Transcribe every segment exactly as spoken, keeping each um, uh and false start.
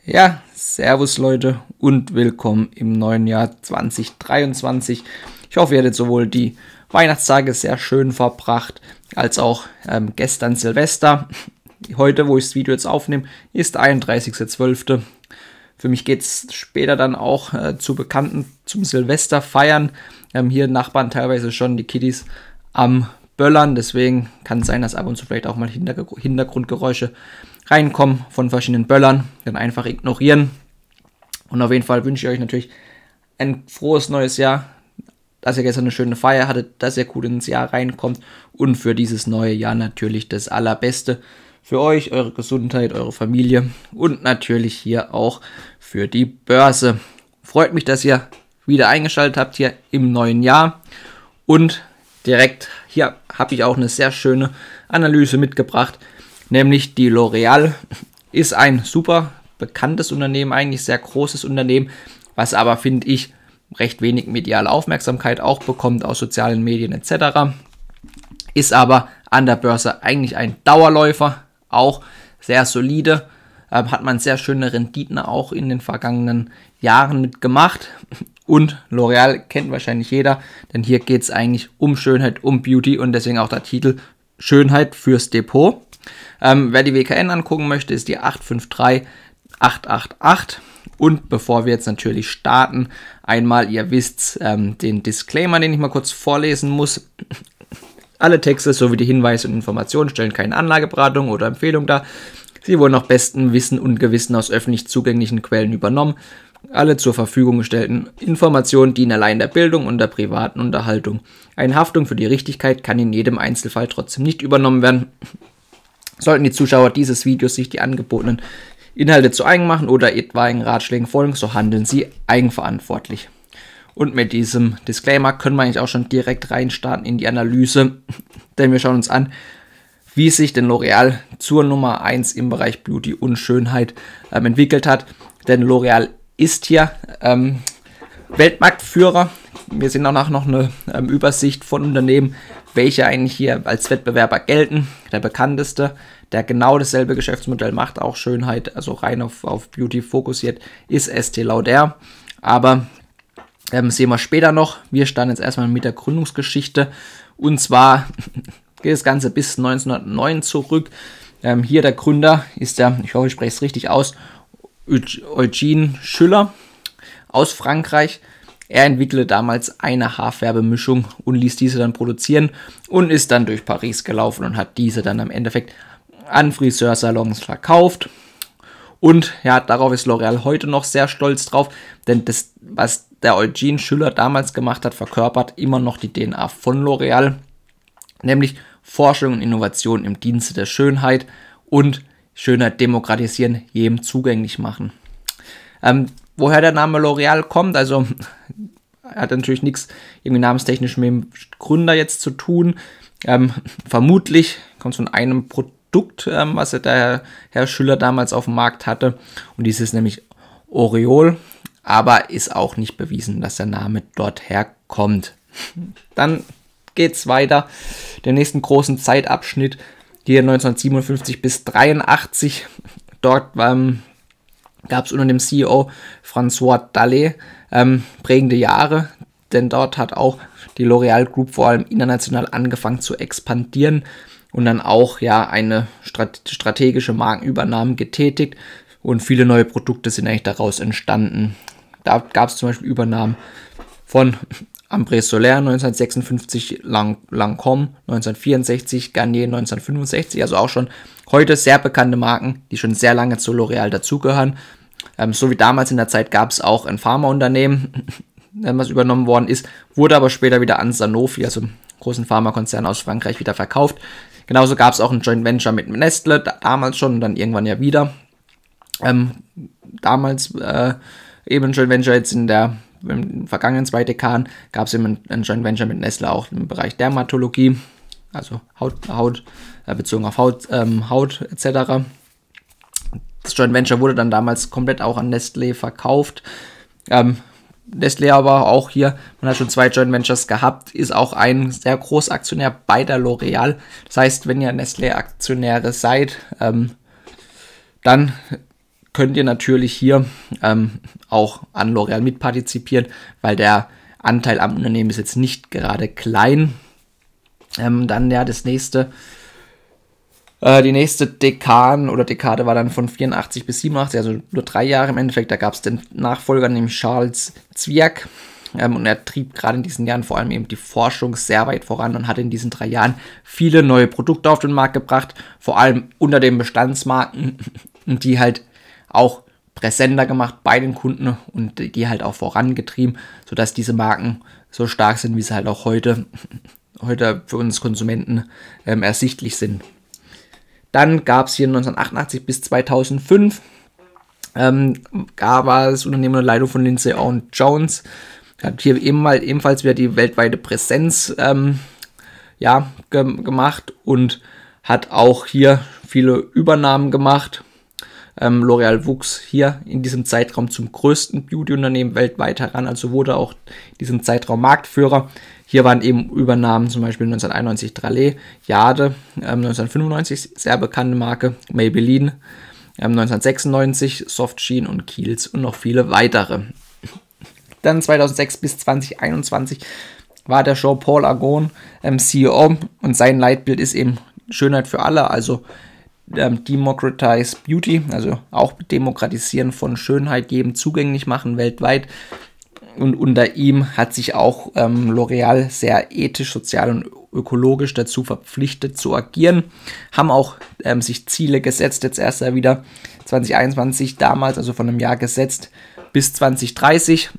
Ja, servus Leute und willkommen im neuen Jahr zwanzig dreiundzwanzig. Ich hoffe, ihr hattet sowohl die Weihnachtstage sehr schön verbracht, als auch ähm, gestern Silvester. Heute, wo ich das Video jetzt aufnehme, ist einunddreißigster zwölfter Für mich geht es später dann auch äh, zu Bekannten zum Silvester feiern. Ähm, hier Nachbarn teilweise schon die Kiddies am Böllern, deswegen kann es sein, dass ab und zu vielleicht auch mal Hinterg- Hintergrundgeräusche reinkommen von verschiedenen Böllern. Dann einfach ignorieren. Und auf jeden Fall wünsche ich euch natürlich ein frohes neues Jahr, dass ihr gestern eine schöne Feier hattet, dass ihr gut ins Jahr reinkommt und für dieses neue Jahr natürlich das Allerbeste für euch, eure Gesundheit, eure Familie und natürlich hier auch für die Börse. Freut mich, dass ihr wieder eingeschaltet habt hier im neuen Jahr und direkt hier habe ich auch eine sehr schöne Analyse mitgebracht, nämlich die L'Oréal ist ein super bekanntes Unternehmen, eigentlich sehr großes Unternehmen, was aber, finde ich, recht wenig mediale Aufmerksamkeit auch bekommt aus sozialen Medien et cetera. Ist aber an der Börse eigentlich ein Dauerläufer, auch sehr solide, äh, hat man sehr schöne Renditen auch in den vergangenen Jahren mitgemacht. Und L'Oréal kennt wahrscheinlich jeder, denn hier geht es eigentlich um Schönheit, um Beauty und deswegen auch der Titel Schönheit fürs Depot. Ähm, wer die W K N angucken möchte, ist die acht fünf drei acht acht acht. Und bevor wir jetzt natürlich starten, einmal, ihr wisst, ähm, den Disclaimer, den ich mal kurz vorlesen muss. Alle Texte sowie die Hinweise und Informationen stellen keine Anlageberatung oder Empfehlung dar. Sie wurden nach bestem Wissen und Gewissen aus öffentlich zugänglichen Quellen übernommen. Alle zur Verfügung gestellten Informationen dienen allein der Bildung und der privaten Unterhaltung. Eine Haftung für die Richtigkeit kann in jedem Einzelfall trotzdem nicht übernommen werden. Sollten die Zuschauer dieses Videos sich die angebotenen Inhalte zu eigen machen oder etwaigen Ratschlägen folgen, so handeln sie eigenverantwortlich. Und mit diesem Disclaimer können wir eigentlich auch schon direkt reinstarten in die Analyse, denn wir schauen uns an, wie sich denn L'Oréal zur Nummer eins im Bereich Beauty und Schönheit ähm, entwickelt hat. Denn L'Oréal ist hier ähm, Weltmarktführer. Wir sehen auch noch eine ähm, Übersicht von Unternehmen, welche eigentlich hier als Wettbewerber gelten. Der bekannteste, der genau dasselbe Geschäftsmodell macht, auch Schönheit, also rein auf, auf Beauty fokussiert, ist Estée Lauder. Aber ähm, sehen wir später noch. Wir starten jetzt erstmal mit der Gründungsgeschichte. Und zwar geht das Ganze bis neunzehnhundertneun zurück. Ähm, hier der Gründer ist der, ich hoffe, ich spreche es richtig aus, Eugène Schuller aus Frankreich. Er entwickelte damals eine Haarfärbemischung und ließ diese dann produzieren und ist dann durch Paris gelaufen und hat diese dann im Endeffekt an Friseursalons verkauft. Und ja, darauf ist L'Oréal heute noch sehr stolz drauf, denn das, was der Eugène Schuller damals gemacht hat, verkörpert immer noch die D N A von L'Oréal, nämlich Forschung und Innovation im Dienste der Schönheit und Schönheit demokratisieren, jedem zugänglich machen. Ähm, woher der Name L'Oréal kommt, also hat natürlich nichts irgendwie namenstechnisch mit dem Gründer jetzt zu tun. Ähm, vermutlich kommt es von einem Produkt, ähm, was der Herr Schuller damals auf dem Markt hatte. Und dieses ist nämlich Aureol, aber ist auch nicht bewiesen, dass der Name dort herkommt. Dann geht es weiter. Den nächsten großen Zeitabschnitt, hier neunzehnhundertsiebenundfünfzig bis dreiundachtzig. Dort ähm, gab es unter dem C E O François Dallet ähm, prägende Jahre, denn dort hat auch die L'Oréal Group vor allem international angefangen zu expandieren und dann auch ja eine strat- strategische Markenübernahme getätigt und viele neue Produkte sind eigentlich daraus entstanden. Da gab es zum Beispiel Übernahmen von Ambré Solaire neunzehnhundertsechsundfünfzig, Lang- Lancôme neunzehnhundertvierundsechzig, Garnier neunzehnhundertfünfundsechzig, also auch schon heute sehr bekannte Marken, die schon sehr lange zu L'Oréal dazugehören. Ähm, so wie damals in der Zeit gab es auch ein Pharmaunternehmen, was übernommen worden ist, wurde aber später wieder an Sanofi, also einen großen Pharmakonzern aus Frankreich, wieder verkauft. Genauso gab es auch ein Joint Venture mit Nestle, da, damals schon und dann irgendwann ja wieder. Ähm, damals äh, eben ein Joint Venture, jetzt in der im vergangenen zwei Dekaden gab es eben ein, ein Joint Venture mit Nestle auch im Bereich Dermatologie, also Haut, Haut äh, bezogen auf Haut, ähm, Haut et cetera. Das Joint Venture wurde dann damals komplett auch an Nestlé verkauft. Ähm, Nestlé aber auch hier, man hat schon zwei Joint Ventures gehabt, ist auch ein sehr großer Aktionär bei der L'Oréal. Das heißt, wenn ihr Nestlé-Aktionäre seid, ähm, dann könnt ihr natürlich hier ähm, auch an L'Oréal mitpartizipieren, weil der Anteil am Unternehmen ist jetzt nicht gerade klein. Ähm, dann ja das nächste, äh, die nächste Dekan oder Dekade war dann von vierundachtzig bis siebenundachtzig, also nur drei Jahre im Endeffekt. Da gab es den Nachfolger, nämlich Charles Zwiak. Ähm, und er trieb gerade in diesen Jahren vor allem eben die Forschung sehr weit voran und hat in diesen drei Jahren viele neue Produkte auf den Markt gebracht, vor allem unter den Bestandsmarken, die halt auch präsenter gemacht bei den Kunden und die halt auch vorangetrieben, sodass diese Marken so stark sind, wie sie halt auch heute, heute für uns Konsumenten ähm, ersichtlich sind. Dann gab es hier neunzehnhundertachtundachtzig bis zweitausendfünf, ähm, gab das Unternehmen unter Leitung von Lindsay Owen Jones, hat hier ebenfalls, ebenfalls wieder die weltweite Präsenz ähm, ja, ge- gemacht und hat auch hier viele Übernahmen gemacht. Ähm, L'Oréal wuchs hier in diesem Zeitraum zum größten Beauty-Unternehmen weltweit heran, also wurde auch in diesem Zeitraum Marktführer. Hier waren eben Übernahmen, zum Beispiel neunzehnhunderteinundneunzig Dralé, Jade, ähm, neunzehnhundertfünfundneunzig, sehr bekannte Marke, Maybelline, ähm, neunzehnhundertsechsundneunzig, Soft Sheen und Kiehl's und noch viele weitere. Dann zweitausendsechs bis zweitausendeinundzwanzig war der Jean-Paul Agon ähm, C E O und sein Leitbild ist eben Schönheit für alle, also ähm, Democratize Beauty, also auch Demokratisieren von Schönheit, jedem zugänglich machen weltweit. Und unter ihm hat sich auch ähm, L'Oréal sehr ethisch, sozial und ökologisch dazu verpflichtet zu agieren. Haben auch ähm, sich Ziele gesetzt, jetzt erst wieder zwanzig einundzwanzig damals, also von einem Jahr gesetzt, bis zwanzig dreißig.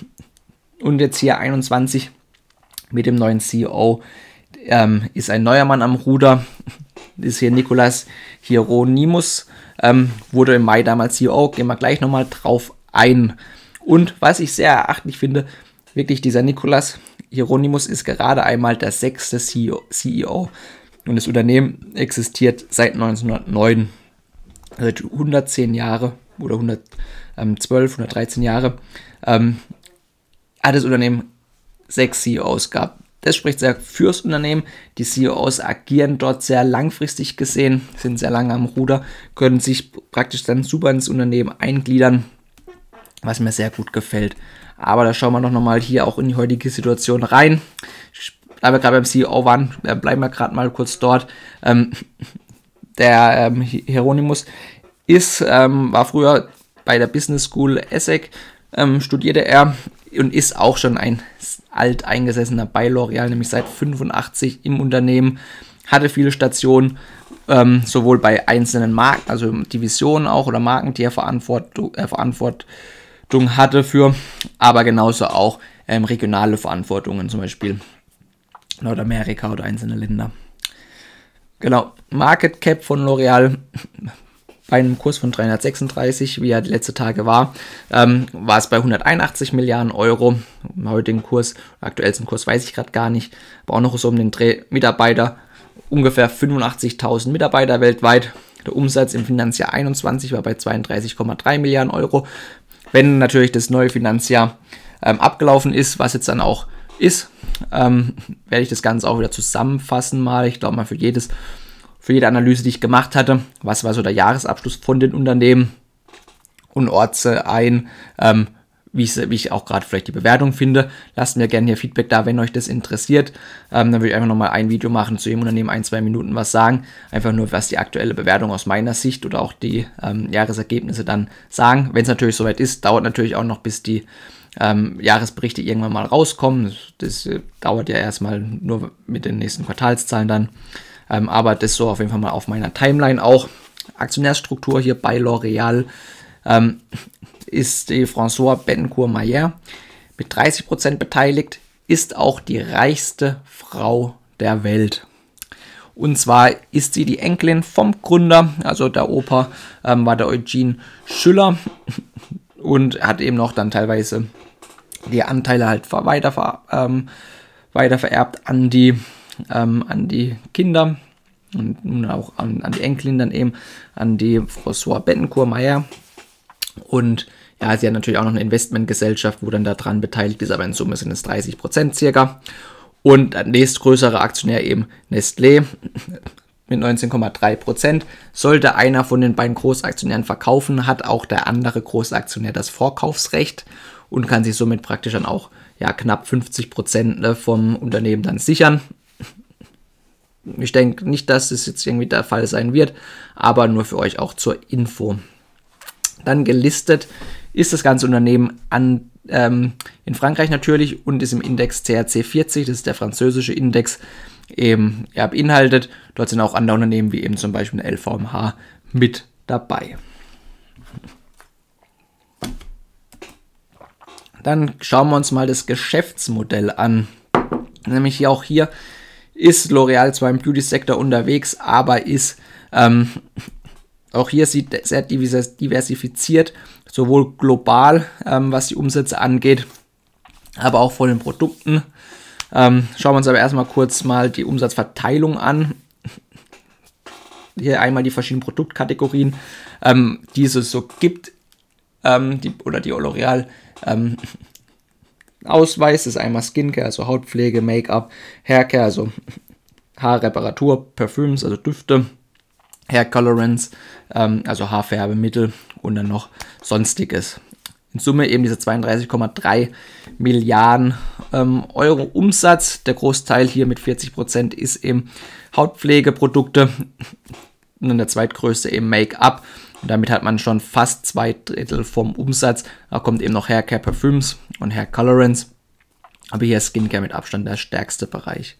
Und jetzt hier einundzwanzig mit dem neuen C E O ähm, ist ein neuer Mann am Ruder. Das ist hier Nicolas Hieronimus, ähm, wurde im Mai damals C E O, gehen wir gleich nochmal drauf ein. Und was ich sehr erachtlich finde, wirklich dieser Nicolas Hieronimus ist gerade einmal der sechste C E O und das Unternehmen existiert seit neunzehnhundertneun, also hundertzehn Jahre oder hundertzwölf, hundertdreizehn Jahre, ähm, hat das Unternehmen sechs C E Os gehabt. Das spricht sehr fürs Unternehmen. Die C E Os agieren dort sehr langfristig gesehen, sind sehr lange am Ruder, können sich praktisch dann super ins Unternehmen eingliedern, was mir sehr gut gefällt. Aber da schauen wir doch nochmal hier auch in die heutige Situation rein. Da wir gerade beim C E O waren, bleiben wir gerade mal kurz dort. Ähm, der ähm, Hieronymus ist, ähm, war früher bei der Business School Essek, ähm, studierte er und ist auch schon ein alteingesessener bei L'Oréal, nämlich seit fünfundachtzig im Unternehmen, hatte viele Stationen, ähm, sowohl bei einzelnen Marken, also Divisionen auch oder Marken, die er Verantwortung, äh, Verantwortung hatte für, aber genauso auch ähm, regionale Verantwortungen, zum Beispiel Nordamerika oder einzelne Länder. Genau, Market Cap von L'Oréal bei einem Kurs von dreihundertsechsunddreißig, wie er die letzten Tage war, ähm, war es bei hunderteinundachtzig Milliarden Euro. Im heutigen Kurs, aktuellsten Kurs weiß ich gerade gar nicht, aber auch noch so um den Dreh Mitarbeiter, ungefähr fünfundachtzigtausend Mitarbeiter weltweit. Der Umsatz im Finanzjahr einundzwanzig war bei zweiunddreißig Komma drei Milliarden Euro. Wenn natürlich das neue Finanzjahr ähm, abgelaufen ist, was jetzt dann auch ist, ähm, werde ich das Ganze auch wieder zusammenfassen mal. Ich glaube mal für jedes Für jede Analyse, die ich gemacht hatte, was war so der Jahresabschluss von den Unternehmen und orte ein, ähm, wie, ich, wie ich auch gerade vielleicht die Bewertung finde. Lasst mir gerne hier Feedback da, wenn euch das interessiert. Ähm, dann würde ich einfach nochmal ein Video machen, zu jedem Unternehmen ein, zwei Minuten was sagen. Einfach nur, was die aktuelle Bewertung aus meiner Sicht oder auch die ähm, Jahresergebnisse dann sagen. Wenn es natürlich soweit ist, dauert natürlich auch noch, bis die ähm, Jahresberichte irgendwann mal rauskommen. Das, das äh, dauert ja erstmal nur mit den nächsten Quartalszahlen dann. Ähm, aber das so auf jeden Fall mal auf meiner Timeline auch. Aktionärsstruktur hier bei L'Oréal ähm, ist die Françoise Bettencourt-Mayer mit dreißig Prozent beteiligt, ist auch die reichste Frau der Welt. Und zwar ist sie die Enkelin vom Gründer, also der Opa ähm, war der Eugene Schüller und hat eben noch dann teilweise die Anteile halt weiter, ähm, weiter vererbt an die Ähm, an die Kinder und nun auch an, an die Enkelin dann eben, an die Françoise Bettencourt-Mayer. Und ja, sie hat natürlich auch noch eine Investmentgesellschaft, wo dann daran beteiligt ist, aber in Summe sind es dreißig Prozent circa. Und der nächstgrößere Aktionär eben Nestlé mit neunzehn Komma drei Prozent. Sollte einer von den beiden Großaktionären verkaufen, hat auch der andere Großaktionär das Vorkaufsrecht und kann sich somit praktisch dann auch ja, knapp fünfzig Prozent vom Unternehmen dann sichern. Ich denke nicht, dass das jetzt irgendwie der Fall sein wird, aber nur für euch auch zur Info. Dann gelistet ist das ganze Unternehmen an, ähm, in Frankreich natürlich und ist im Index C A C vierzig, das ist der französische Index, eben ja, beinhaltet. Dort sind auch andere Unternehmen wie eben zum Beispiel L V M H mit dabei. Dann schauen wir uns mal das Geschäftsmodell an. Nämlich hier auch hier ist L'Oréal zwar im Beauty-Sektor unterwegs, aber ist ähm, auch hier sieht sehr diversifiziert, sowohl global, ähm, was die Umsätze angeht, aber auch von den Produkten. Ähm, schauen wir uns aber erstmal kurz mal die Umsatzverteilung an. Hier einmal die verschiedenen Produktkategorien, ähm, die es so gibt, ähm, die, oder die L'Oréal ähm, Ausweis ist einmal Skincare, also Hautpflege, Make-up, Haircare, also Haarreparatur, Parfüms, also Düfte, Hair Colorants, ähm, also Haarfärbemittel und dann noch Sonstiges. In Summe eben diese zweiunddreißig Komma drei Milliarden ähm, Euro Umsatz. Der Großteil hier mit vierzig Prozent ist eben Hautpflegeprodukte und dann der zweitgrößte eben Make-up. Und damit hat man schon fast zwei Drittel vom Umsatz. Da kommt eben noch Haircare, Parfüms und Hair Colorants. Aber hier ist Skincare mit Abstand der stärkste Bereich.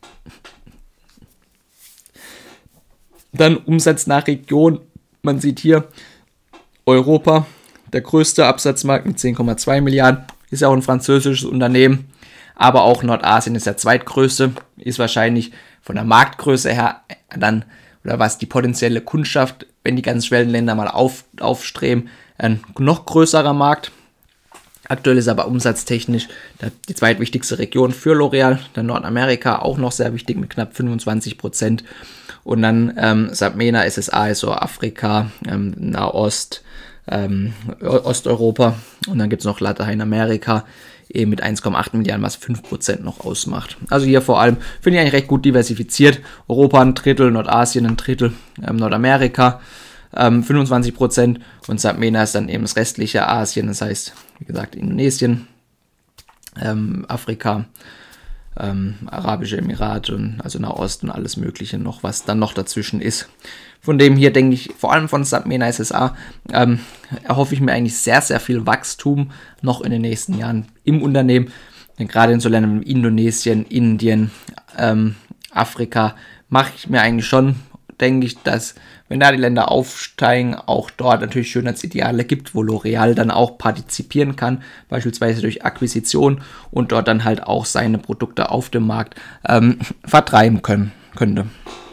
Dann Umsatz nach Region. Man sieht hier Europa, der größte Absatzmarkt mit zehn Komma zwei Milliarden. Ist ja auch ein französisches Unternehmen. Aber auch Nordasien ist der zweitgrößte. Ist wahrscheinlich von der Marktgröße her dann, oder was die potenzielle Kundschaft, wenn die ganzen Schwellenländer mal auf, aufstreben, ein noch größerer Markt. Aktuell ist aber umsatztechnisch die zweitwichtigste Region für L'Oréal, dann Nordamerika auch noch sehr wichtig mit knapp fünfundzwanzig Prozent. Und dann ähm, SAPMENA, S S A, also Afrika, ähm, Nahost, ähm, Osteuropa und dann gibt es noch Lateinamerika eben mit eins Komma acht Milliarden, was fünf Prozent noch ausmacht. Also hier vor allem finde ich eigentlich recht gut diversifiziert. Europa ein Drittel, Nordasien ein Drittel, ähm, Nordamerika ähm, fünfundzwanzig Prozent und SAPMENA ist dann eben das restliche Asien, das heißt, wie gesagt, Indonesien, ähm, Afrika, ähm, Arabische Emirate und also Nahost und alles Mögliche noch, was dann noch dazwischen ist. Von dem hier denke ich, vor allem von SAPMENA S S A, ähm, erhoffe ich mir eigentlich sehr, sehr viel Wachstum noch in den nächsten Jahren im Unternehmen. Denn gerade in so Ländern wie Indonesien, Indien, ähm, Afrika mache ich mir eigentlich schon, denke ich, dass wenn da die Länder aufsteigen, auch dort natürlich Schönheitsideale gibt, wo L'Oréal dann auch partizipieren kann, beispielsweise durch Akquisition und dort dann halt auch seine Produkte auf dem Markt ähm, vertreiben können, könnte.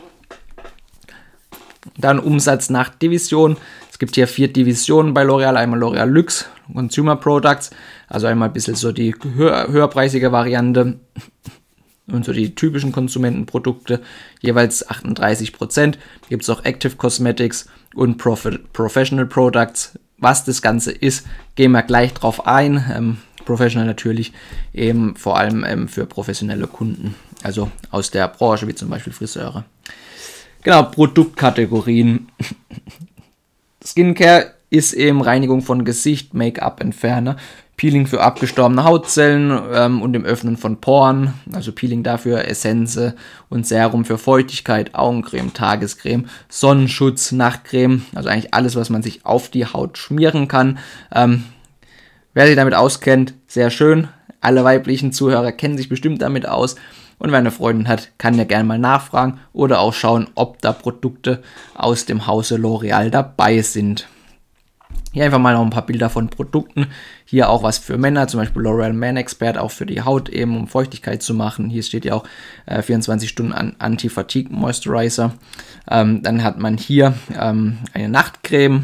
Dann Umsatz nach Division. Es gibt hier vier Divisionen bei L'Oréal. Einmal L'Oréal Luxe, Consumer Products, also einmal ein bisschen so die höher, höherpreisige Variante und so die typischen Konsumentenprodukte, jeweils achtunddreißig Prozent. Gibt es auch Active Cosmetics und Profit, Professional Products. Was das Ganze ist, gehen wir gleich drauf ein. Ähm, Professional natürlich eben vor allem ähm, für professionelle Kunden, also aus der Branche, wie zum Beispiel Friseure. Genau, Produktkategorien. Skincare ist eben Reinigung von Gesicht, Make-up, Entferner, Peeling für abgestorbene Hautzellen ähm, und dem Öffnen von Poren, also Peeling dafür, Essenz und Serum für Feuchtigkeit, Augencreme, Tagescreme, Sonnenschutz, Nachtcreme, also eigentlich alles, was man sich auf die Haut schmieren kann. Ähm, wer sich damit auskennt, sehr schön. Alle weiblichen Zuhörer kennen sich bestimmt damit aus. Und wer eine Freundin hat, kann ja gerne mal nachfragen oder auch schauen, ob da Produkte aus dem Hause L'Oréal dabei sind. Hier einfach mal noch ein paar Bilder von Produkten. Hier auch was für Männer, zum Beispiel L'Oréal Man Expert, auch für die Haut eben, um Feuchtigkeit zu machen. Hier steht ja auch äh, vierundzwanzig Stunden Anti-Fatigue Moisturizer. Ähm, dann hat man hier ähm, eine Nachtcreme,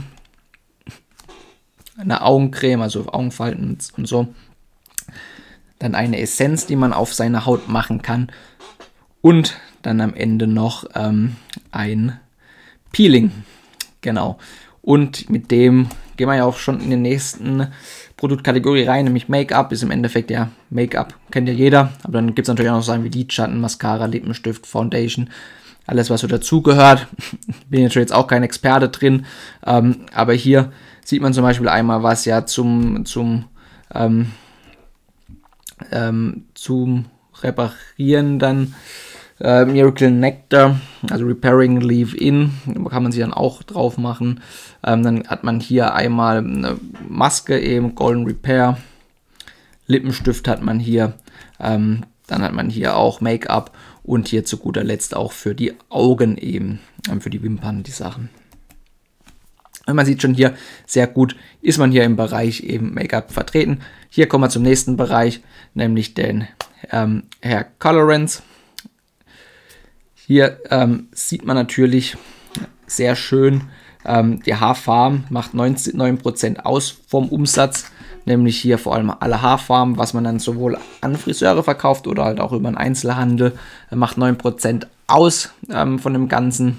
eine Augencreme, also Augenfalten und so. Dann eine Essenz, die man auf seine Haut machen kann. Und dann am Ende noch ähm, ein Peeling. Genau. Und mit dem gehen wir ja auch schon in den nächsten Produktkategorie rein, nämlich Make-up ist im Endeffekt ja Make-up, kennt ja jeder. Aber dann gibt es natürlich auch noch Sachen wie Lidschatten, Mascara, Lippenstift, Foundation, alles, was so dazugehört. Bin natürlich jetzt auch kein Experte drin, ähm, aber hier sieht man zum Beispiel einmal, was ja zum, zum, ähm, ähm, zum Reparieren dann äh, Miracle Nectar, also Repairing Leave-In, kann man sich dann auch drauf machen. Ähm, dann hat man hier einmal eine Maske, eben Golden Repair, Lippenstift hat man hier, ähm, dann hat man hier auch Make-up und hier zu guter Letzt auch für die Augen eben, ähm, für die Wimpern die Sachen. Und man sieht schon hier sehr gut, ist man hier im Bereich eben Make-up vertreten. Hier kommen wir zum nächsten Bereich, nämlich den ähm, Hair Colorants. Hier ähm, sieht man natürlich sehr schön, ähm, die Haarfarben macht neun Prozent aus vom Umsatz, nämlich hier vor allem alle Haarfarben, was man dann sowohl an Friseure verkauft oder halt auch über den Einzelhandel, äh, macht neun Prozent aus ähm, von dem Ganzen.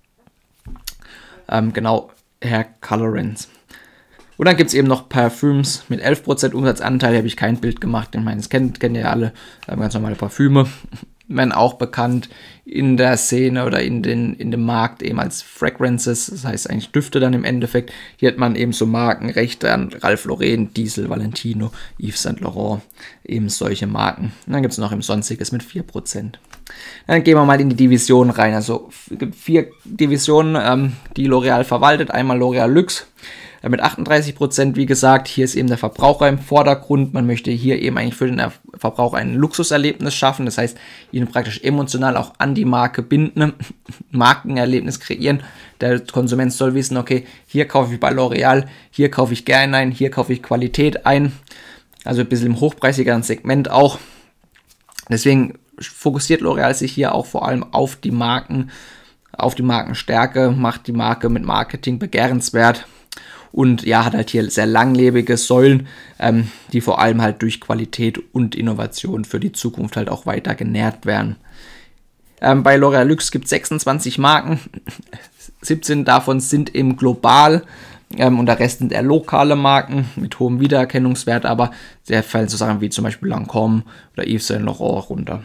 Ähm, genau, Hair Colorants. Und dann gibt es eben noch Parfüms mit elf Prozent Umsatzanteil, habe ich kein Bild gemacht, ich meine, das kennt, kennt ihr ja alle, ähm, ganz normale Parfüme. Werden auch bekannt in der Szene oder in, den, in dem Markt eben als Fragrances, das heißt eigentlich Düfte dann im Endeffekt. Hier hat man eben so Markenrechte an Ralph Lauren, Diesel, Valentino, Yves Saint Laurent, eben solche Marken. Und dann gibt es noch im Sonstiges mit vier Prozent. Dann gehen wir mal in die Division rein. Also es gibt vier Divisionen, ähm, die L'Oreal verwaltet. Einmal L'Oreal Luxe äh, mit achtunddreißig Prozent, wie gesagt. Hier ist eben der Verbraucher im Vordergrund. Man möchte hier eben eigentlich für den Verbraucher ein Luxuserlebnis schaffen. Das heißt, ihn praktisch emotional auch an die Marke binden, Markenerlebnis kreieren. Der Konsument soll wissen, okay, hier kaufe ich bei L'Oreal, hier kaufe ich gerne ein, hier kaufe ich Qualität ein. Also ein bisschen im hochpreisigeren Segment auch. Deswegen fokussiert L'Oreal sich hier auch vor allem auf die Marken, auf die Markenstärke, macht die Marke mit Marketing begehrenswert und ja, hat halt hier sehr langlebige Säulen, ähm, die vor allem halt durch Qualität und Innovation für die Zukunft halt auch weiter genährt werden. Ähm, bei L'Oreal Luxe gibt es sechsundzwanzig Marken, siebzehn davon sind eben global. Ähm, und der Rest sind eher lokale Marken mit hohem Wiedererkennungswert, aber sehr fallen so Sachen wie zum Beispiel Lancôme oder Yves Saint Laurent runter.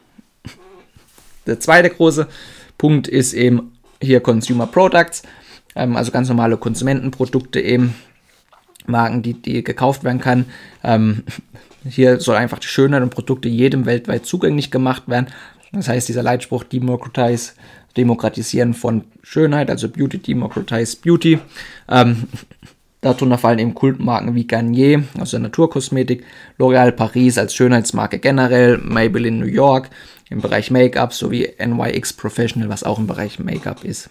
Der zweite große Punkt ist eben hier Consumer Products, ähm, also ganz normale Konsumentenprodukte eben, Marken, die, die gekauft werden kann. Ähm, hier soll einfach die Schönheit und Produkte jedem weltweit zugänglich gemacht werden. Das heißt, dieser Leitspruch Democratize, Demokratisieren von Schönheit, also Beauty, Democratize Beauty. Ähm, darunter fallen eben Kultmarken wie Garnier aus der Naturkosmetik, L'Oréal Paris als Schönheitsmarke generell, Maybelline New York im Bereich Make-up sowie N Y X Professional, was auch im Bereich Make-up ist.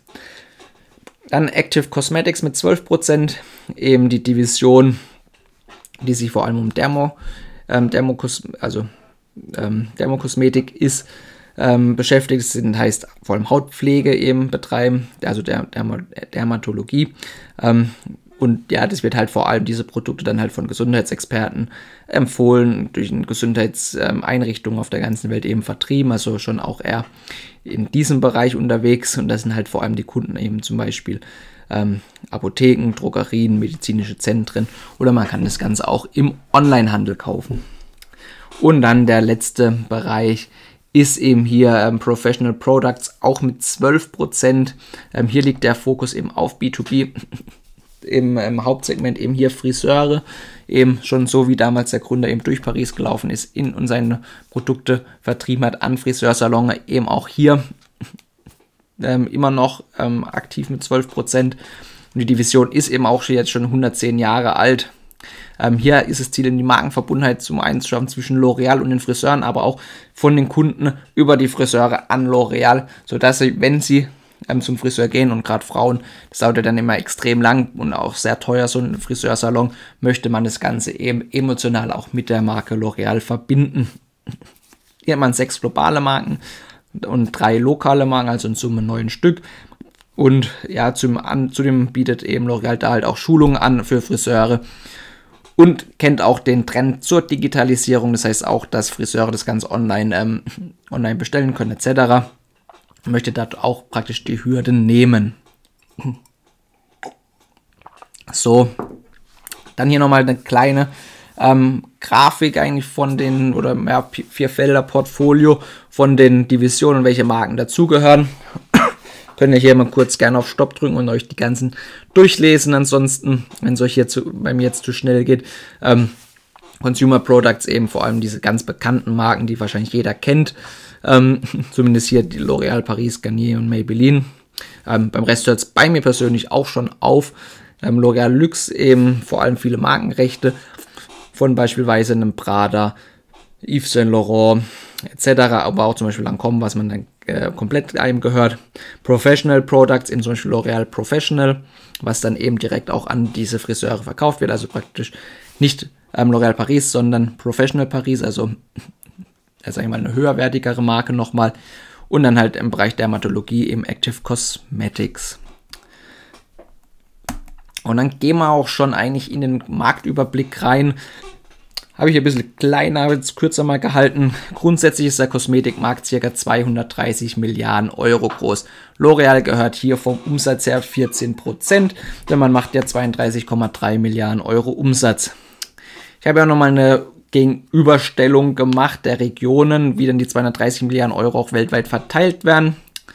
Dann Active Cosmetics mit zwölf Prozent, eben die Division, die sich vor allem um Dermo, ähm, Dermokos, also, ähm, Dermokosmetik ist, ähm, beschäftigt sind, heißt vor allem Hautpflege eben betreiben, also der, der Dermatologie. Ähm, und ja, das wird halt vor allem diese Produkte dann halt von Gesundheitsexperten empfohlen, durch Gesundheitseinrichtungen auf der ganzen Welt eben vertrieben, also schon auch eher in diesem Bereich unterwegs. Und das sind halt vor allem die Kunden eben zum Beispiel ähm, Apotheken, Drogerien, medizinische Zentren oder man kann das Ganze auch im Onlinehandel kaufen. Und dann der letzte Bereich ist eben hier ähm, Professional Products, auch mit zwölf Prozent. Ähm, hier liegt der Fokus eben auf B zwei B, im, im Hauptsegment eben hier Friseure, eben schon so wie damals der Gründer eben durch Paris gelaufen ist in und seine Produkte vertrieben hat an Friseursalons, eben auch hier ähm, immer noch ähm, aktiv mit zwölf Prozent. Und die Division ist eben auch jetzt schon hundertzehn Jahre alt. Ähm, hier ist das Ziel, in die Markenverbundenheit zum einen zu schaffen zwischen L'Oreal und den Friseuren, aber auch von den Kunden über die Friseure an L'Oreal, sodass sie, wenn sie ähm, zum Friseur gehen und gerade Frauen, das dauert ja dann immer extrem lang und auch sehr teuer, so ein Friseursalon, möchte man das Ganze eben emotional auch mit der Marke L'Oreal verbinden. Hier hat man sechs globale Marken und drei lokale Marken, also in Summe neun Stück. Und ja, zum, an, zudem bietet eben L'Oreal da halt auch Schulungen an für Friseure. Und kennt auch den Trend zur Digitalisierung, das heißt auch, dass Friseure das Ganze online, ähm, online bestellen können et cetera. Möchte dort auch praktisch die Hürden nehmen. So, dann hier nochmal eine kleine ähm, Grafik eigentlich von den, oder ja, Vierfelder-Portfolio von den Divisionen, welche Marken dazugehören. Könnt ihr hier mal kurz gerne auf Stopp drücken und euch die ganzen durchlesen. Ansonsten, wenn es euch hier zu, bei mir jetzt zu schnell geht, ähm, Consumer Products eben vor allem diese ganz bekannten Marken, die wahrscheinlich jeder kennt. Ähm, zumindest hier die L'Oréal, Paris, Garnier und Maybelline. Ähm, beim Rest hört es bei mir persönlich auch schon auf. Ähm, L'Oréal Luxe eben vor allem viele Markenrechte von beispielsweise einem Prada, Yves Saint Laurent et cetera, aber auch zum Beispiel Lancôme, was man dann äh, komplett einem gehört. Professional Products, eben zum Beispiel L'Oréal Professional, was dann eben direkt auch an diese Friseure verkauft wird, also praktisch nicht ähm, L'Oréal Paris, sondern Professional Paris, also äh, sag ich mal eine höherwertigere Marke nochmal. Und dann halt im Bereich Dermatologie eben Active Cosmetics. Und dann gehen wir auch schon eigentlich in den Marktüberblick rein. Habe ich ein bisschen kleiner, jetzt kürzer mal gehalten. Grundsätzlich ist der Kosmetikmarkt ca. zweihundertdreißig Milliarden Euro groß. L'Oréal gehört hier vom Umsatz her vierzehn Prozent, denn man macht ja zweiunddreißig Komma drei Milliarden Euro Umsatz. Ich habe ja nochmal eine Gegenüberstellung gemacht der Regionen, wie dann die zweihundertdreißig Milliarden Euro auch weltweit verteilt werden.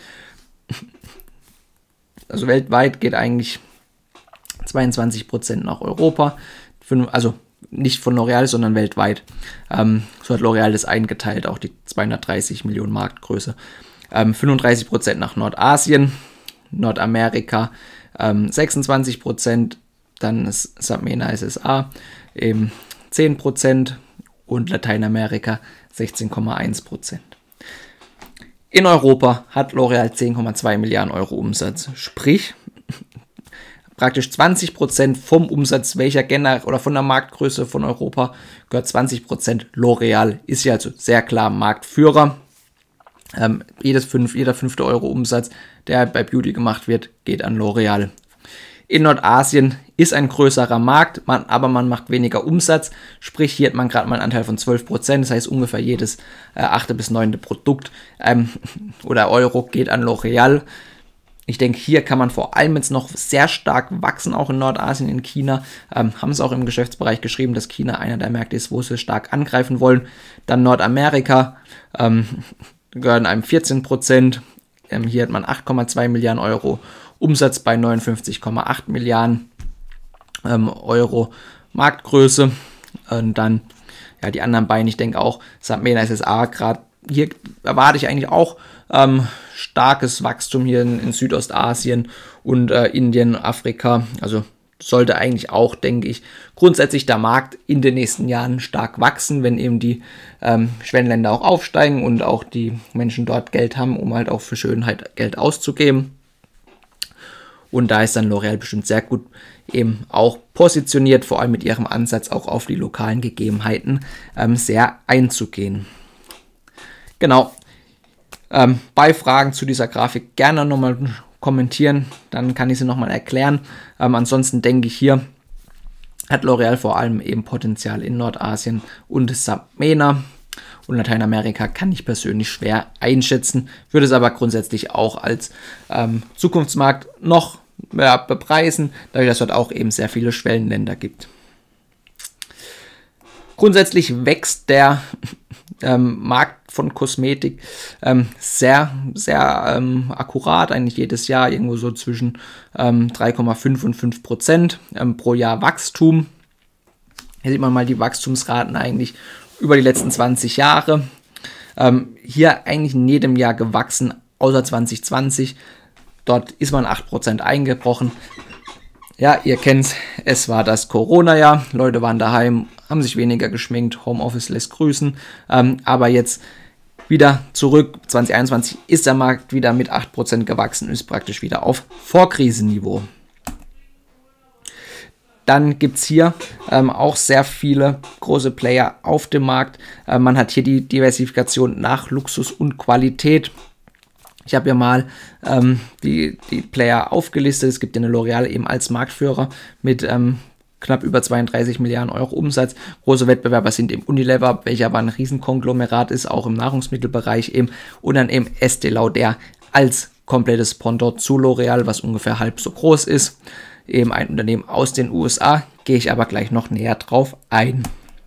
Also weltweit geht eigentlich zweiundzwanzig Prozent nach Europa, also nicht von L'Oréal, sondern weltweit. Ähm, so hat L'Oréal das eingeteilt, auch die zweihundertdreißig Millionen Marktgröße. Ähm, fünfunddreißig Prozent nach Nordasien, Nordamerika ähm, sechsundzwanzig Prozent, dann ist Submena S S A eben zehn Prozent und Lateinamerika sechzehn Komma eins Prozent. In Europa hat L'Oréal zehn Komma zwei Milliarden Euro Umsatz, sprich praktisch zwanzig Prozent vom Umsatz, welcher generell oder von der Marktgröße von Europa gehört zwanzig Prozent L'Oréal, ist ja also sehr klar Marktführer. Ähm, jedes fünf, jeder fünfte Euro Umsatz, der bei Beauty gemacht wird, geht an L'Oréal. In Nordasien ist ein größerer Markt, man, aber man macht weniger Umsatz, sprich hier hat man gerade mal einen Anteil von zwölf Prozent, das heißt ungefähr jedes äh, achte bis neunte Produkt ähm, oder Euro geht an L'Oréal. Ich denke, hier kann man vor allem jetzt noch sehr stark wachsen, auch in Nordasien, in China. Ähm, haben es auch im Geschäftsbereich geschrieben, dass China einer der Märkte ist, wo sie stark angreifen wollen. Dann Nordamerika, ähm, gehören einem vierzehn Prozent. Ähm, hier hat man acht Komma zwei Milliarden Euro Umsatz bei neunundfünfzig Komma acht Milliarden ähm, Euro Marktgröße. Und dann ja die anderen beiden, ich denke auch, Submena S S A, gerade hier erwarte ich eigentlich auch ähm, starkes Wachstum hier in, in Südostasien und äh, Indien, Afrika. Also sollte eigentlich auch, denke ich, grundsätzlich der Markt in den nächsten Jahren stark wachsen, wenn eben die ähm, Schwellenländer auch aufsteigen und auch die Menschen dort Geld haben, um halt auch für Schönheit Geld auszugeben. Und da ist dann L'Oréal bestimmt sehr gut eben auch positioniert, vor allem mit ihrem Ansatz auch auf die lokalen Gegebenheiten ähm, sehr einzugehen. Genau. Ähm, bei Fragen zu dieser Grafik gerne nochmal kommentieren, dann kann ich sie nochmal erklären. Ähm, ansonsten denke ich, hier hat L'Oréal vor allem eben Potenzial in Nordasien und Submena. Und Lateinamerika kann ich persönlich schwer einschätzen, würde es aber grundsätzlich auch als ähm, Zukunftsmarkt noch ja, bepreisen, dadurch, dass es dort auch eben sehr viele Schwellenländer gibt. Grundsätzlich wächst der ähm, Markt von Kosmetik ähm, sehr, sehr ähm, akkurat, eigentlich jedes Jahr irgendwo so zwischen ähm, drei Komma fünf und fünf Prozent ähm, pro Jahr Wachstum. Hier sieht man mal die Wachstumsraten eigentlich über die letzten zwanzig Jahre. Ähm, hier eigentlich in jedem Jahr gewachsen, außer zwanzig zwanzig. Dort ist man acht Prozent eingebrochen. Ja, ihr kennt's, es war das Corona-Jahr. Leute waren daheim, haben sich weniger geschminkt, Homeoffice lässt grüßen. Ähm, aber jetzt wieder zurück, zwanzig einundzwanzig ist der Markt wieder mit acht Prozent gewachsen, ist praktisch wieder auf Vorkrisenniveau. Dann gibt es hier ähm, auch sehr viele große Player auf dem Markt. Äh, man hat hier die Diversifikation nach Luxus und Qualität. Ich habe ja mal ähm, die, die Player aufgelistet. Es gibt ja eine L'Oréal eben als Marktführer mit ähm, knapp über zweiunddreißig Milliarden Euro Umsatz. Große Wettbewerber sind eben Unilever, welcher aber ein Riesenkonglomerat ist, auch im Nahrungsmittelbereich eben. Und dann eben Estée Lauder als komplettes Pendant zu L'Oréal, was ungefähr halb so groß ist. Eben ein Unternehmen aus den U S A, gehe ich aber gleich noch näher drauf ein.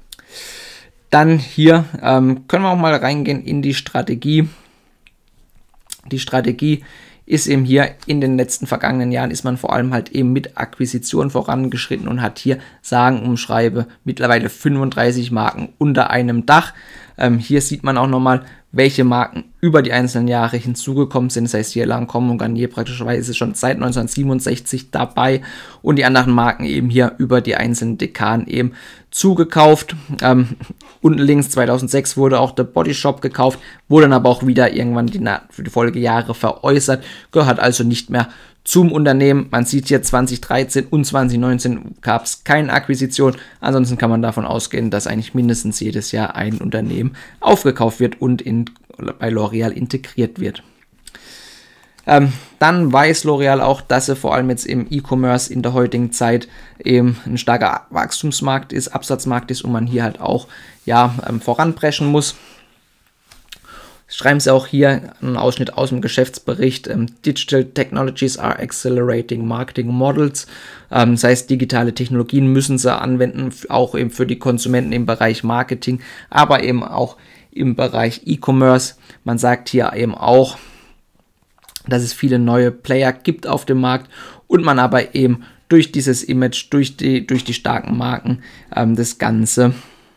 Dann hier ähm, können wir auch mal reingehen in die Strategie. Die Strategie ist eben hier in den letzten vergangenen Jahren ist man vor allem halt eben mit Akquisitionen vorangeschritten und hat hier sagen und schreibe mittlerweile fünfunddreißig Marken unter einem Dach. Ähm, hier sieht man auch nochmal, welche Marken über die einzelnen Jahre hinzugekommen sind. Das heißt, hier Lancôme und Garnier praktischerweise schon seit neunzehnhundertsiebenundsechzig dabei und die anderen Marken eben hier über die einzelnen Dekaden eben zugekauft. Ähm, unten links zweitausendsechs wurde auch der Body Shop gekauft, wurde dann aber auch wieder irgendwann die, für die Folgejahre veräußert, gehört also nicht mehr zum Unternehmen. Man sieht hier zwanzig dreizehn und zwanzig neunzehn gab es keine Akquisition. Ansonsten kann man davon ausgehen, dass eigentlich mindestens jedes Jahr ein Unternehmen aufgekauft wird und in, bei L'Oréal integriert wird. Ähm, dann weiß L'Oréal auch, dass er vor allem jetzt im E-Commerce in der heutigen Zeit eben ein starker Wachstumsmarkt ist, Absatzmarkt ist und man hier halt auch ja, ähm, voranpreschen muss. Schreiben Sie auch hier einen Ausschnitt aus dem Geschäftsbericht. Ähm, Digital Technologies are accelerating marketing models. Ähm, das heißt, digitale Technologien müssen Sie anwenden, auch eben für die Konsumenten im Bereich Marketing, aber eben auch im Bereich E-Commerce. Man sagt hier eben auch, dass es viele neue Player gibt auf dem Markt und man aber eben durch dieses Image, durch die, durch die starken Marken ähm, das Ganze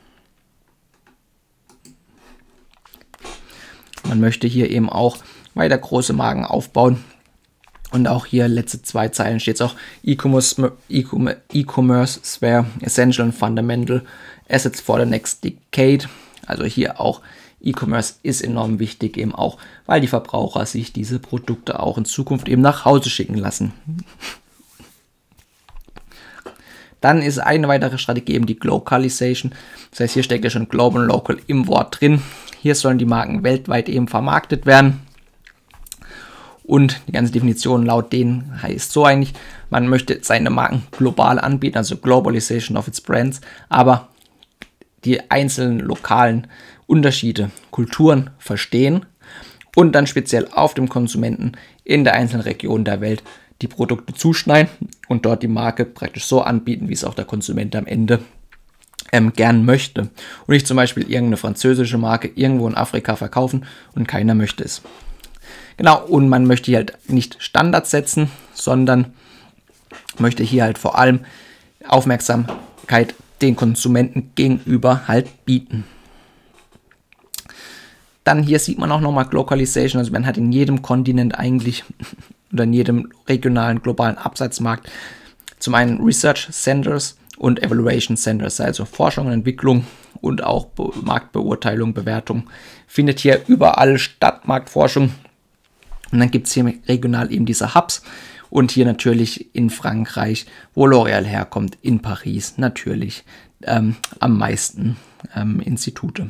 Man möchte hier eben auch weiter große Marken aufbauen. Und auch hier letzte zwei Zeilen steht es auch E-Commerce E-Commerce Sphere Essential and Fundamental Assets for the Next Decade. Also hier auch E-Commerce ist enorm wichtig, eben auch, weil die Verbraucher sich diese Produkte auch in Zukunft eben nach Hause schicken lassen. Dann ist eine weitere Strategie eben die Globalization. Das heißt, hier steckt ja schon Global und Local im Wort drin. Hier sollen die Marken weltweit eben vermarktet werden. Und die ganze Definition laut denen heißt so eigentlich, man möchte seine Marken global anbieten, also Globalization of its Brands, aber die einzelnen lokalen Unterschiede, Kulturen verstehen und dann speziell auf dem Konsumenten in der einzelnen Region der Welt die Produkte zuschneiden und dort die Marke praktisch so anbieten, wie es auch der Konsument am Ende ähm, gern möchte. Und nicht zum Beispiel irgendeine französische Marke irgendwo in Afrika verkaufen und keiner möchte es. Genau, und man möchte hier halt nicht Standards setzen, sondern möchte hier halt vor allem Aufmerksamkeit den Konsumenten gegenüber halt bieten. Dann hier sieht man auch nochmal Globalization, also man hat in jedem Kontinent eigentlich oder in jedem regionalen globalen Absatzmarkt zum einen Research Centers und Evaluation Centers, also Forschung und Entwicklung und auch Marktbeurteilung, Bewertung findet hier überall statt, Marktforschung. Und dann gibt es hier regional eben diese Hubs und hier natürlich in Frankreich, wo L'Oréal herkommt, in Paris natürlich ähm, am meisten ähm, Institute.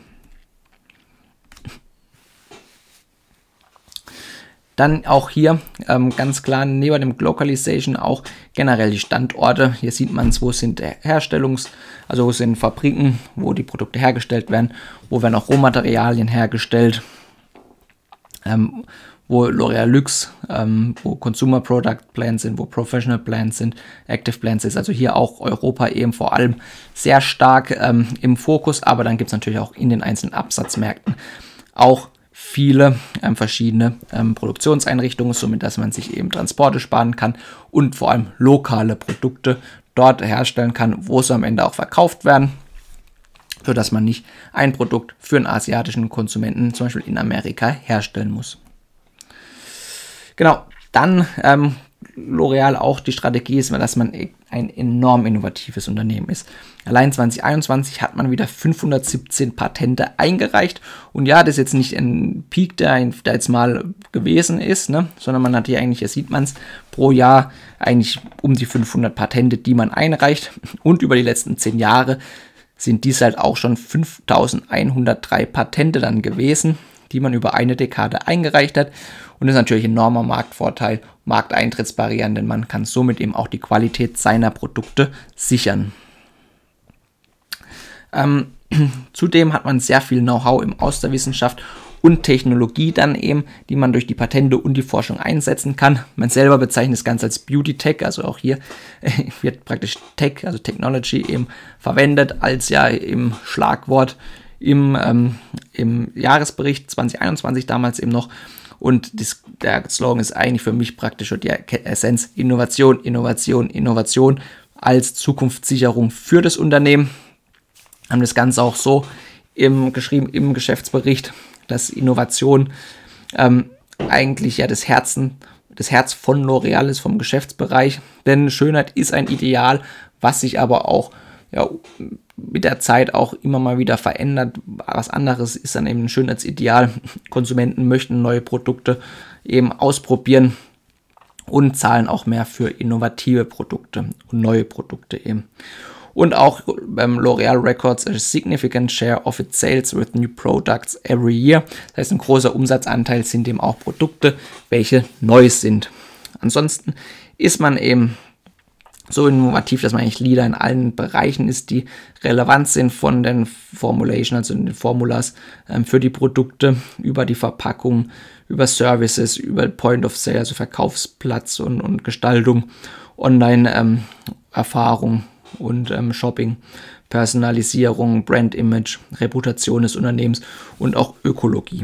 Dann auch hier ähm, ganz klar neben dem Globalization auch generell die Standorte. Hier sieht man es, wo sind Herstellungs-, also wo sind Fabriken, wo die Produkte hergestellt werden, wo werden auch Rohmaterialien hergestellt, ähm, wo L'Oréal Luxe, ähm, wo Consumer Product Plans sind, wo Professional Plans sind, Active Plans ist. Also hier auch Europa eben vor allem sehr stark ähm, im Fokus, aber dann gibt es natürlich auch in den einzelnen Absatzmärkten auch viele ähm, verschiedene ähm, Produktionseinrichtungen, somit dass man sich eben Transporte sparen kann und vor allem lokale Produkte dort herstellen kann, wo sie am Ende auch verkauft werden, sodass man nicht ein Produkt für einen asiatischen Konsumenten zum Beispiel in Amerika herstellen muss. Genau, dann ähm, L'Oréal auch die Strategie ist, dass man ein enorm innovatives Unternehmen ist. Allein zwanzig einundzwanzig hat man wieder fünfhundertsiebzehn Patente eingereicht und ja, das ist jetzt nicht ein Peak, der, der jetzt mal gewesen ist, ne? Sondern man hat hier eigentlich, hier sieht man es, pro Jahr eigentlich um die fünfhundert Patente, die man einreicht und über die letzten zehn Jahre sind dies halt auch schon fünftausendeinhundertdrei Patente dann gewesen, die man über eine Dekade eingereicht hat. Und das ist natürlich ein enormer Marktvorteil, Markteintrittsbarrieren, denn man kann somit eben auch die Qualität seiner Produkte sichern. Ähm, zudem hat man sehr viel Know-how aus der Wissenschaft und Technologie dann eben, die man durch die Patente und die Forschung einsetzen kann. Man selber bezeichnet das Ganze als Beauty Tech, also auch hier wird praktisch Tech, also Technology eben verwendet als ja im Schlagwort im, ähm, im Jahresbericht zwanzig einundzwanzig damals eben noch. Und das, der Slogan ist eigentlich für mich praktisch die Essenz: Innovation, Innovation, Innovation als Zukunftssicherung für das Unternehmen. Haben das Ganze auch so im, geschrieben im Geschäftsbericht, dass Innovation ähm, eigentlich ja das Herzen, das Herz von L'Oréal ist, vom Geschäftsbereich. Denn Schönheit ist ein Ideal, was sich aber auch ja, mit der Zeit auch immer mal wieder verändert. Was anderes ist dann eben ein Schönheitsideal. Konsumenten möchten neue Produkte eben ausprobieren und zahlen auch mehr für innovative Produkte und neue Produkte eben. Und auch beim L'Oréal Records a significant share of its sales with new products every year. Das heißt, ein großer Umsatzanteil sind eben auch Produkte, welche neu sind. Ansonsten ist man eben so innovativ, dass man eigentlich Leader in allen Bereichen ist, die relevant sind, von den Formulation, also den Formulas ähm, für die Produkte, über die Verpackung, über Services, über Point of Sale, also Verkaufsplatz und, und Gestaltung, Online-Erfahrung ähm, und ähm, Shopping, Personalisierung, Brand Image, Reputation des Unternehmens und auch Ökologie.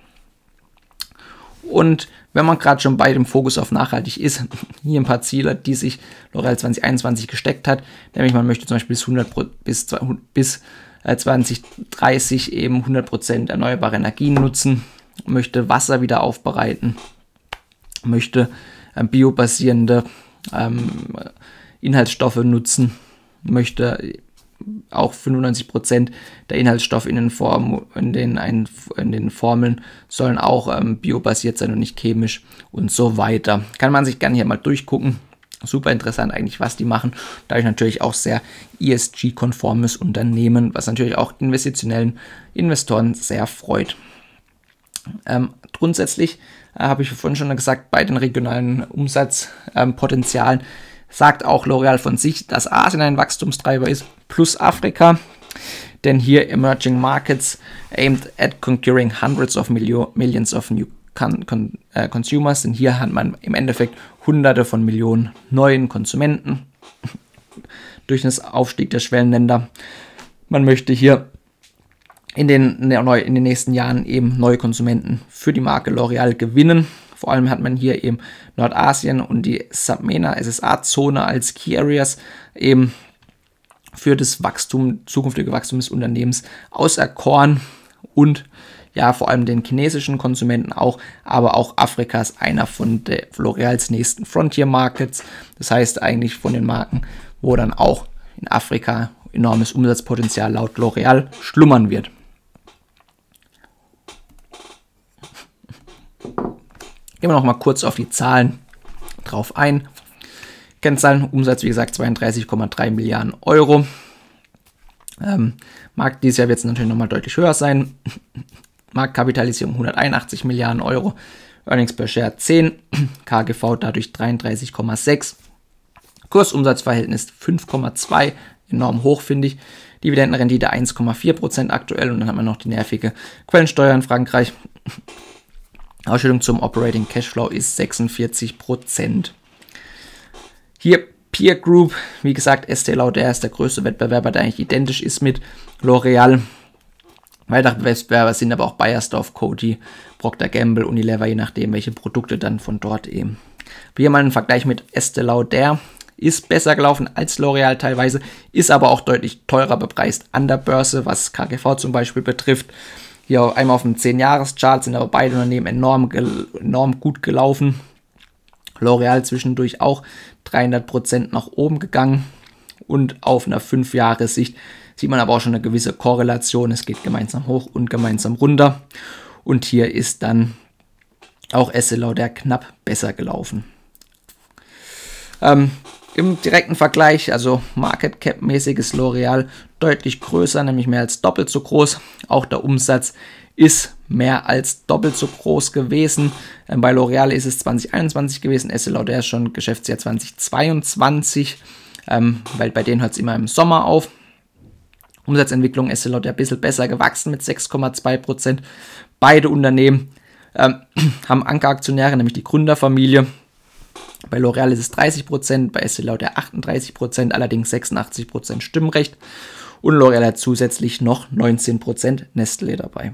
Und wenn man gerade schon bei dem Fokus auf nachhaltig ist, hier ein paar Ziele, die sich L'Oréal zwanzig einundzwanzig gesteckt hat. Nämlich man möchte zum Beispiel bis, hundert, bis, bis zwanzig dreißig eben hundert Prozent erneuerbare Energien nutzen, möchte Wasser wieder aufbereiten, möchte äh, biobasierende ähm, Inhaltsstoffe nutzen, möchte auch fünfundneunzig Prozent der Inhaltsstoffe in den, Form, in den, ein, in den Formeln sollen auch ähm, biobasiert sein und nicht chemisch und so weiter. Kann man sich gerne hier mal durchgucken. Super interessant eigentlich, was die machen. Dadurch natürlich auch sehr E S G-konformes Unternehmen, was natürlich auch investitionellen Investoren sehr freut. Ähm, grundsätzlich äh, habe ich vorhin schon gesagt, bei den regionalen Umsatzpotenzialen ähm, sagt auch L'Oréal von sich, dass Asien ein Wachstumstreiber ist, plus Afrika. Denn hier Emerging Markets aimed at conquering hundreds of million, millions of new con, con, äh, consumers. Denn hier hat man im Endeffekt hunderte von Millionen neuen Konsumenten durch den Aufstieg der Schwellenländer. Man möchte hier in den, in den nächsten Jahren eben neue Konsumenten für die Marke L'Oréal gewinnen. Vor allem hat man hier eben Nordasien und die SAPMENA S S A-Zone als Key Areas eben für das Wachstum, zukünftige Wachstum des Unternehmens auserkoren und ja, vor allem den chinesischen Konsumenten auch, aber auch Afrika ist einer von der L'Oréals nächsten Frontier Markets. Das heißt eigentlich von den Marken, wo dann auch in Afrika enormes Umsatzpotenzial laut L'Oréal schlummern wird. Gehen wir noch mal kurz auf die Zahlen drauf ein. Kennzahlen, Umsatz wie gesagt zweiunddreißig Komma drei Milliarden Euro. Ähm, Markt dieses Jahr wird es natürlich nochmal deutlich höher sein. Marktkapitalisierung hunderteinundachtzig Milliarden Euro. Earnings per Share zehn. K G V dadurch dreiunddreißig Komma sechs. Kursumsatzverhältnis fünf Komma zwei. Enorm hoch, finde ich. Dividendenrendite eins Komma vier Prozent aktuell. Und dann haben wir noch die nervige Quellensteuer in Frankreich. Ausschüttung zum Operating Cashflow ist sechsundvierzig Prozent. Hier Peer Group, wie gesagt, Estée Lauder ist der größte Wettbewerber, der eigentlich identisch ist mit L'Oréal. Weitere Wettbewerber sind aber auch Beiersdorf, Coty, Procter Gamble, Unilever, je nachdem, welche Produkte dann von dort eben. Hier mal ein Vergleich mit Estée Lauder. Ist besser gelaufen als L'Oréal teilweise, ist aber auch deutlich teurer bepreist an der Börse, was K G V zum Beispiel betrifft. Hier einmal auf dem zehn-Jahres-Chart sind aber beide Unternehmen enorm, enorm gut gelaufen. L'Oréal zwischendurch auch dreihundert Prozent nach oben gegangen und auf einer fünf Jahre Sicht sieht man aber auch schon eine gewisse Korrelation. Es geht gemeinsam hoch und gemeinsam runter. Und hier ist dann auch Estée Lauder knapp besser gelaufen. Ähm, Im direkten Vergleich, also Market Cap mäßig ist L'Oréal deutlich größer, nämlich mehr als doppelt so groß. Auch der Umsatz ist mehr als doppelt so groß gewesen. Ähm, bei L'Oréal ist es zwanzig einundzwanzig gewesen, Estée Lauder ist schon Geschäftsjahr zwanzig zweiundzwanzig, ähm, weil bei denen hört es immer im Sommer auf. Umsatzentwicklung Estée Lauder ein bisschen besser gewachsen mit sechs Komma zwei Prozent. Beide Unternehmen ähm, haben Ankeraktionäre, nämlich die Gründerfamilie. Bei L'Oréal ist es dreißig Prozent, bei Estée Lauder achtunddreißig Prozent, allerdings sechsundachtzig Prozent Stimmrecht. Und L'Oréal hat zusätzlich noch neunzehn Prozent Nestlé dabei.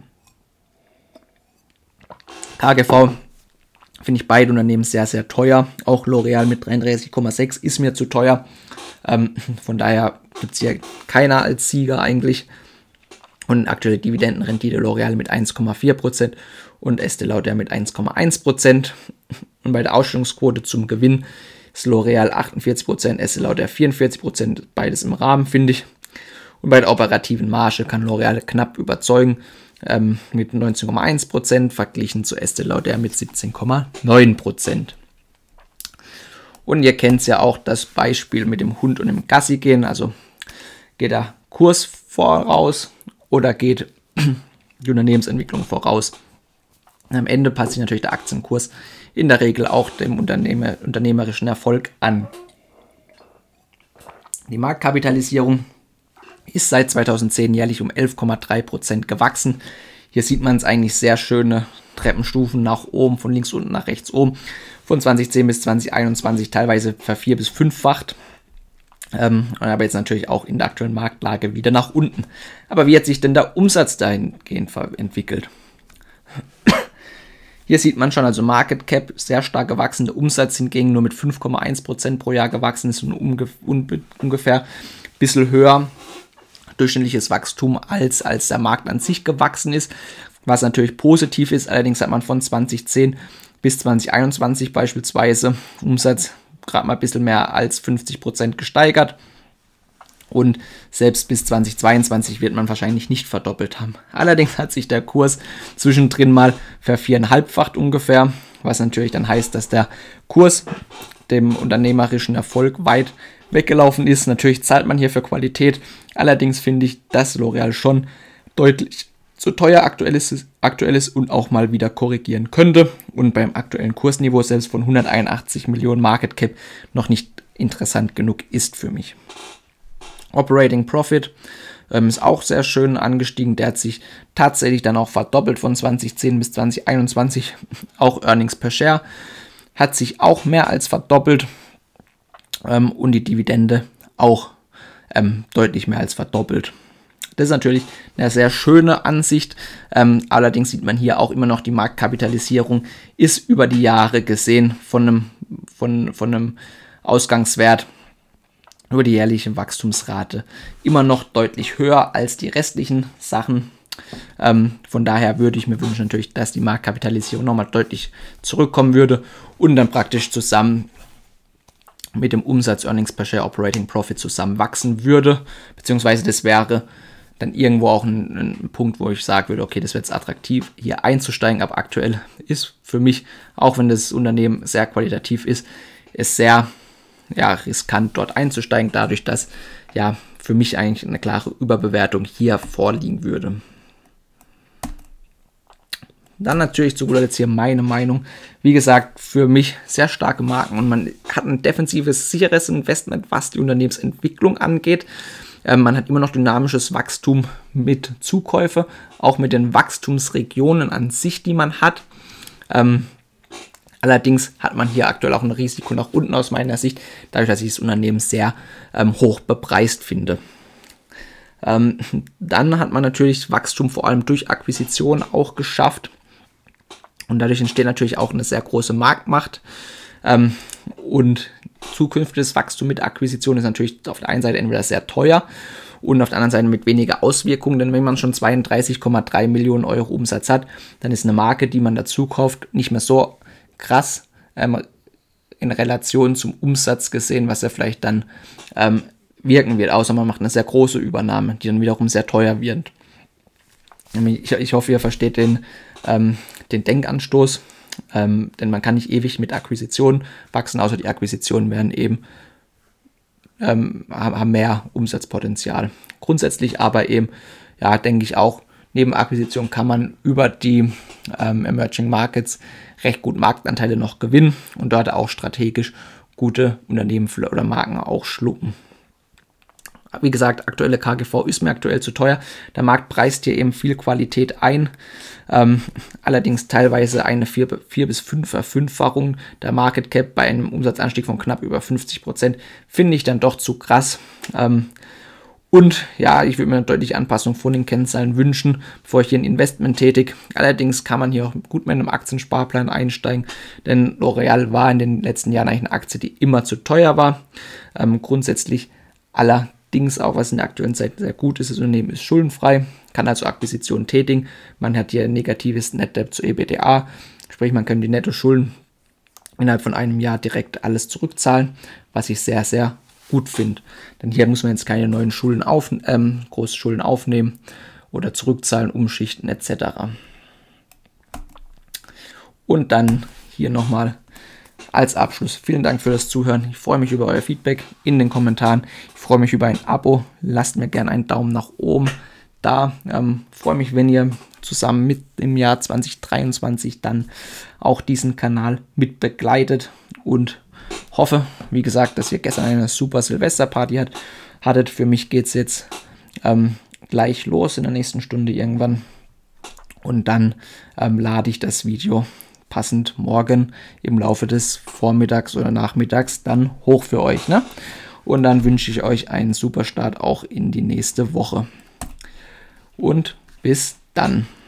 K G V finde ich beide Unternehmen sehr, sehr teuer. Auch L'Oréal mit dreiunddreißig Komma sechs ist mir zu teuer. Ähm, von daher gibt es hier keiner als Sieger eigentlich. Und aktuelle Dividendenrendite L'Oréal mit eins Komma vier Prozent und Estée Lauder mit eins Komma eins Prozent. Und bei der Ausstellungsquote zum Gewinn ist L'Oréal achtundvierzig Prozent, Estée Lauder vierundvierzig Prozent, beides im Rahmen, finde ich. Und bei der operativen Marge kann L'Oréal knapp überzeugen, ähm, mit neunzehn Komma eins Prozent, verglichen zu Estée Lauder mit siebzehn Komma neun Prozent. Und ihr kennt ja auch das Beispiel mit dem Hund und dem Gassi gehen, also geht der Kurs voraus oder geht die Unternehmensentwicklung voraus. Am Ende passt sich natürlich der Aktienkurs in der Regel auch dem Unternehmer, unternehmerischen Erfolg an. Die Marktkapitalisierung ist seit zweitausendzehn jährlich um elf Komma drei Prozent gewachsen. Hier sieht man es eigentlich sehr schöne Treppenstufen nach oben, von links unten nach rechts oben. Von zweitausendzehn bis zweitausendeinundzwanzig teilweise vervier- bis fünffacht. Ähm, aber jetzt natürlich auch in der aktuellen Marktlage wieder nach unten. Aber wie hat sich denn der Umsatz dahingehend entwickelt? Hier sieht man schon, also Market Cap sehr stark gewachsen, der Umsatz hingegen nur mit fünf Komma eins Prozent pro Jahr gewachsen ist und unge un ungefähr ein bisschen höher durchschnittliches Wachstum als, als der Markt an sich gewachsen ist, was natürlich positiv ist. Allerdings hat man von zweitausendzehn bis zweitausendeinundzwanzig beispielsweise Umsatz gerade mal ein bisschen mehr als fünfzig Prozent gesteigert. Und selbst bis zweitausendzweiundzwanzig wird man wahrscheinlich nicht verdoppelt haben. Allerdings hat sich der Kurs zwischendrin mal verviereinhalbfacht ungefähr, was natürlich dann heißt, dass der Kurs dem unternehmerischen Erfolg weit weggelaufen ist. Natürlich zahlt man hier für Qualität. Allerdings finde ich, dass L'Oréal schon deutlich zu teuer aktuell ist, aktuell ist und auch mal wieder korrigieren könnte. Und beim aktuellen Kursniveau selbst von hunderteinundachtzig Millionen Market Cap noch nicht interessant genug ist für mich. Operating Profit ähm, ist auch sehr schön angestiegen. Der hat sich tatsächlich dann auch verdoppelt von zweitausendzehn bis zweitausendeinundzwanzig. Auch Earnings per Share hat sich auch mehr als verdoppelt. Ähm, und die Dividende auch ähm, deutlich mehr als verdoppelt. Das ist natürlich eine sehr schöne Ansicht. Ähm, allerdings sieht man hier auch immer noch, die Marktkapitalisierung ist über die Jahre gesehen von einem, von, von einem Ausgangswert über die jährliche Wachstumsrate immer noch deutlich höher als die restlichen Sachen. Ähm, von daher würde ich mir wünschen natürlich, dass die Marktkapitalisierung nochmal deutlich zurückkommen würde und dann praktisch zusammen mit dem Umsatz Earnings per Share Operating Profit zusammen wachsen würde, beziehungsweise das wäre dann irgendwo auch ein, ein Punkt, wo ich sagen würde, okay, das wird jetzt attraktiv, hier einzusteigen, aber aktuell ist für mich, auch wenn das Unternehmen sehr qualitativ ist, ist sehr ja, riskant dort einzusteigen, dadurch, dass ja für mich eigentlich eine klare Überbewertung hier vorliegen würde. Dann natürlich zu guter Letzt hier meine Meinung. Wie gesagt, für mich sehr starke Marken und man hat ein defensives, sicheres Investment, was die Unternehmensentwicklung angeht. Ähm, man hat immer noch dynamisches Wachstum mit Zukäufe, auch mit den Wachstumsregionen an sich, die man hat. Ähm, allerdings hat man hier aktuell auch ein Risiko nach unten aus meiner Sicht, dadurch, dass ich das Unternehmen sehr ähm, hoch bepreist finde. Ähm, dann hat man natürlich Wachstum vor allem durch Akquisition auch geschafft. Und dadurch entsteht natürlich auch eine sehr große Marktmacht. Ähm, und zukünftiges Wachstum mit Akquisition ist natürlich auf der einen Seite entweder sehr teuer und auf der anderen Seite mit weniger Auswirkungen. Denn wenn man schon zweiunddreißig Komma drei Millionen Euro Umsatz hat, dann ist eine Marke, die man dazu kauft, nicht mehr so krass ähm, in Relation zum Umsatz gesehen, was ja vielleicht dann ähm, wirken wird. Außer man macht eine sehr große Übernahme, die dann wiederum sehr teuer wird. Ich, ich hoffe, ihr versteht den, ähm, den Denkanstoß, ähm, denn man kann nicht ewig mit Akquisitionen wachsen, außer die Akquisitionen werden eben ähm, haben mehr Umsatzpotenzial. Grundsätzlich aber eben, ja, denke ich auch, neben Akquisition kann man über die ähm, Emerging Markets recht gut Marktanteile noch gewinnen und dort auch strategisch gute Unternehmen oder Marken auch schlucken. Wie gesagt, aktuelle K G V ist mir aktuell zu teuer. Der Markt preist hier eben viel Qualität ein. Ähm, allerdings teilweise eine vier bis fünf Verfünffachung der Market Cap bei einem Umsatzanstieg von knapp über fünfzig Prozent finde ich dann doch zu krass. Ähm, Und ja, ich würde mir eine deutliche Anpassung von den Kennzahlen wünschen, bevor ich hier ein Investment tätige. Allerdings kann man hier auch gut mit einem Aktiensparplan einsteigen, denn L'Oréal war in den letzten Jahren eigentlich eine Aktie, die immer zu teuer war. Ähm, grundsätzlich allerdings auch, was in der aktuellen Zeit sehr gut ist, das Unternehmen ist schuldenfrei, kann also Akquisitionen tätigen. Man hat hier ein negatives Net Debt zu EBITDA, sprich man kann die Nettoschulden innerhalb von einem Jahr direkt alles zurückzahlen, was ich sehr, sehr gut finde. Denn hier muss man jetzt keine neuen Schulden auf, ähm, große Schulden aufnehmen oder zurückzahlen, umschichten et cetera. Und dann hier nochmal als Abschluss. Vielen Dank für das Zuhören. Ich freue mich über euer Feedback in den Kommentaren. Ich freue mich über ein Abo. Lasst mir gerne einen Daumen nach oben da. Ähm, freue mich, wenn ihr zusammen mit dem Jahr zwanzig dreiundzwanzig dann auch diesen Kanal mit begleitet und hoffe, wie gesagt, dass ihr gestern eine super Silvesterparty hat, hattet. Für mich geht es jetzt ähm, gleich los in der nächsten Stunde irgendwann. Und dann ähm, lade ich das Video passend morgen im Laufe des Vormittags oder Nachmittags dann hoch für euch. Ne? Und dann wünsche ich euch einen super Start auch in die nächste Woche. Und bis dann.